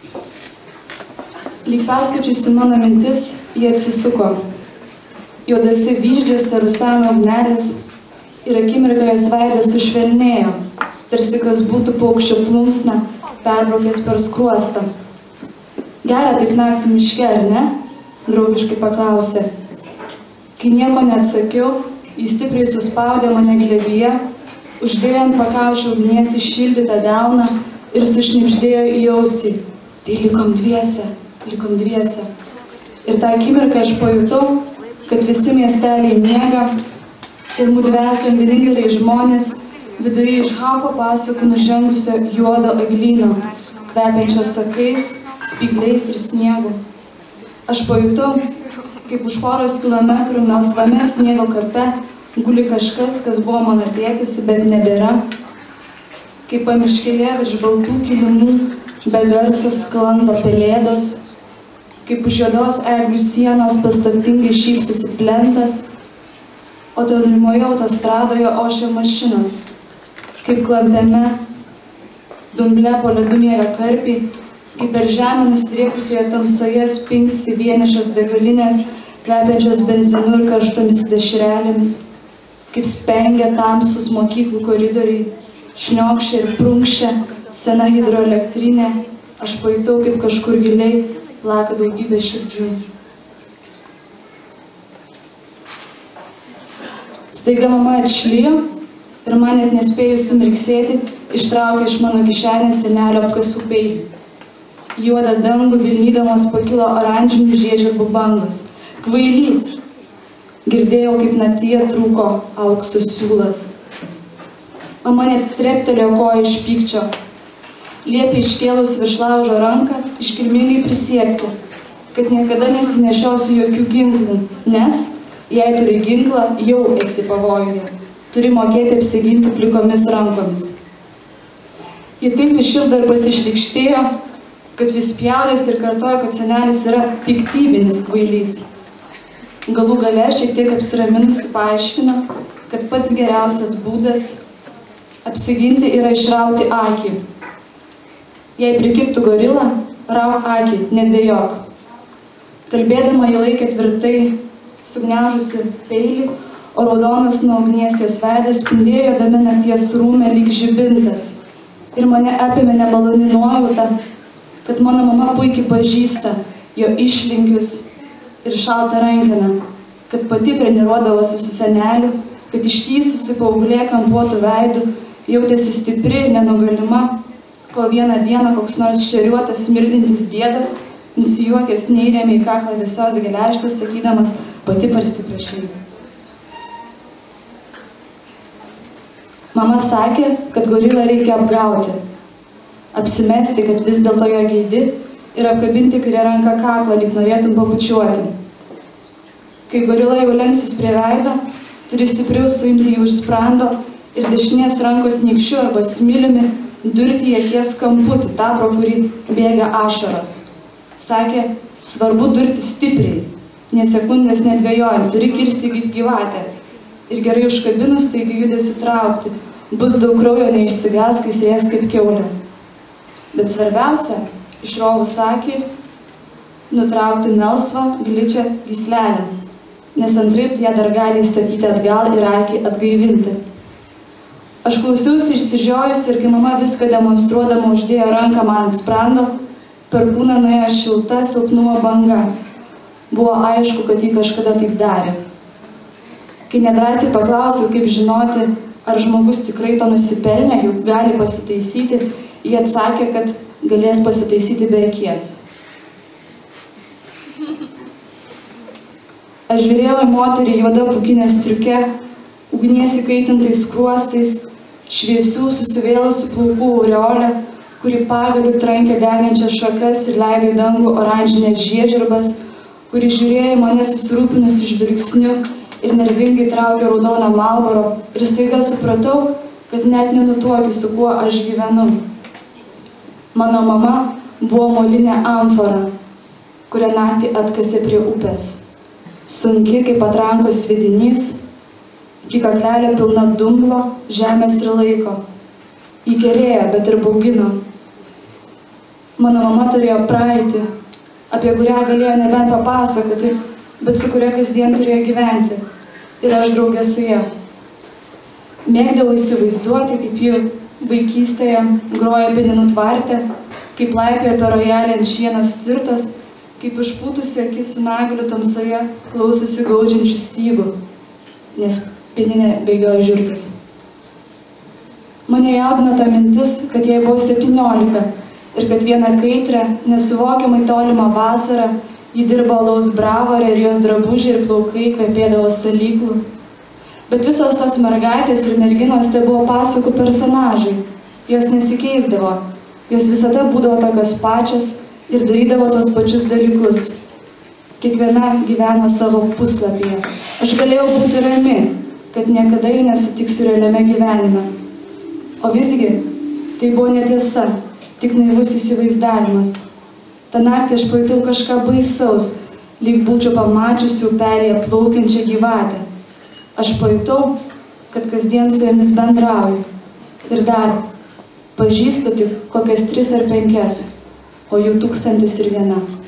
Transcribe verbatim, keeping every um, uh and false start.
Lyg perskaičiusi mano mintis, jie atsisuko. Juodose vyždžiuose ruseno ugnelis ir akimirką jos veidas sušvelnėjo, tarsi kas būtų paukščio plunksna perbraukęs per skruostą. Gera taip naktį miške, ar ne? Draugiškai paklausė. Kai nieko neatsakiau, jis stipriai suspaudė mane glėbyje, uždėjo ant pakaušio ugnies įšildytą delną ir sušnibždėjo į ausį. Tai likom dviese, likom dviese. Ir tą akimirką aš pajutau, kad visi miesteliai miega ir mudvesam vieninteliai žmonės vidury iš Hafo pasakų nužengusio juodo eglyno, kvepiančio sakais, spygliais ir sniegu. Aš pajutau, kaip už poros kilometrų melsvame sniego kape guli kažkas, kas buvo mano tėtis, bet nebėra. Kaip pamiškėje virš baltų kilimų be garso sklando pelėdos, kaip už juodos eglių sienos paslaptingai šypsosi plentas, o tolimoje autostradoje ošia mašinos, kaip klampiame dumble po ledu miega karpiai, kaip per žemę nusidriekusioje tamsoje spingsi vienišos degalinės, kvepiančios benzinu ir karštomis dešrelėmis, kaip spengia tamsus mokyklų koridoriai, šniokščia ir prunkščia sena hidroelektrinė, aš pajutau, kaip kažkur giliai plaka daugybė širdžių. Staiga mama atšlijo ir man net nespėjus sumirksėti, ištraukė iš mano kišenės senelio apkasų peilį. Juodą dangų vilnydamos pakilo oranžinių žiežirbų bangos. Kvailys! Girdėjau, kaip naktyje trūko aukso siūlas. Mama net treptelėjo koją iš pykčio. Liepė iškėlus virš laužo ranką iškilmingai prisiekti, kad niekada nesinešiosiu jokių ginklų, nes jei turi ginklą, jau esi pavojuje. Turi mokėti apsiginti plikomis rankomis. Ji taip iširdo ir pasišlykštėjo, kad vis pjaudės ir kartojo, kad senelis yra piktybinis kvailys. Galų gale šiek tiek apsiraminusi paaiškino, kad pats geriausias būdas apsiginti yra išrauti akį. Jei prikiptų gorila, rauk akį, nedvejok. Kalbėdama ji laikė tvirtai, sugniaužusi peilį, o raudonas nuo ugnies jos veidas spindėjo juodame nakties rūme lyg žibintas. Ir mane apėmė nemaloni nuojauta, kad mano mama puikiai pažįsta jo išlinkius ir šaltą rankeną, kad pati treniruodavosi su seneliu, kad ištįsusi paauglė kampuotų veidų jautėsi stipri ir nenugalima, kol vieną dieną koks nors šeriuotas smirdintis diedas nusijuokęs neįrėmė į kaklą visos geležtės, sakydamas, pati parsiprašai. Mama sakė, kad gorilą reikia apgauti, apsimesti, kad vis dėlto jo geidi ir apkabinti kairę ranką kaklą, lyg norėtum pabučiuoti. Kai gorila jau lenksis prie veido, turi stipriau suimti jį už sprando ir dešinės rankos nykščiu arba smiliumi durti į akies kamputį, tą, pro kurį bėga ašaros. Sakė, svarbu durti stipriai, nė sekundės nedvejojant, turi kirsti kaip gyvatę. Ir gerai užkabinus, taigi judesiu traukti. Bus daug kraujo, neišsigas, kai srės kaip kiaulė. Bet svarbiausia, išrovus akį, nutraukti melsvą, gličią gyslelę, nes antraip ją dar gali įstatyti atgal ir akį atgaivinti. Aš klausiausi išsižiojus ir kai mama viską demonstruodama uždėjo ranką man ant sprando, per kūną nuėjo šilta silpnumo banga. Buvo aišku, kad jį kažkada taip darė. Kai nedrąsiai paklausiau, kaip žinoti, ar žmogus tikrai to nusipelnė, juk gali pasitaisyti, jie atsakė, kad galės pasitaisyti be akies. Aš žiūrėjau į moterį juoda pūkinė striuke, ugnies įkaitintais skruostais, šviesių susivėlusių plaukų aureolę, kuri pagaliu trankė degančias šakas ir leido į dangų oranžinės žiežirbas, kuri žiūrėjo į mane susirūpinusiu žvilgsniu ir nervingai traukė raudoną Marlboro ir staiga supratau, kad net nenutuokiu, su kuo aš gyvenu. Mano mama buvo molinė amfora, kurią naktį atkasė prie upės. Sunki kaip patrankos svidinys, iki kaklelio pilna dumblo, žemės ir laiko. Įkerėjo, bet ir baugino. Mano mama turėjo praeitį, apie kurią galėjo nebent papasakoti, bet su kuria kasdien turėjo gyventi. Ir aš draugė su ja. Mėgdavau įsivaizduoti, kaip ji vaikystėje groja pieninų tvarte, kaip laipioja per rojalį ant šieno stirtos, kaip išpūtusi akis su naguliu tamsoje klausosi gaudžiančių stygų, nes pieninė bėgioja žiurkės. Mane jaudino ta mintis, kad jai buvo septyniolika ir kad vieną kaitrę, nesuvokiamai tolimą vasarą ji dirbo alaus bravorę ir jos drabužiai ir plaukai kvepėdavo salyklų. Bet visos tos mergaitės ir merginos tai buvo pasakų personažai. Jos nesikeisdavo. Jos visada būdavo tokios pačios ir darydavo tos pačius dalykus. Kiekviena gyveno savo puslapyje. Aš galėjau būti rami, kad niekada jų nesutiksiu realiame gyvenime. O visgi, tai buvo netiesa, tik naivus įsivaizdavimas. Ta naktį aš pajutau kažką baisaus, lyg būčiau pamačiusi upelyje plaukiančią gyvatę. Aš pajutau, kad kasdien su jomis bendrauju. Ir dar, pažįstu tik kokias tris ar penkias, o jų tūkstantis ir viena.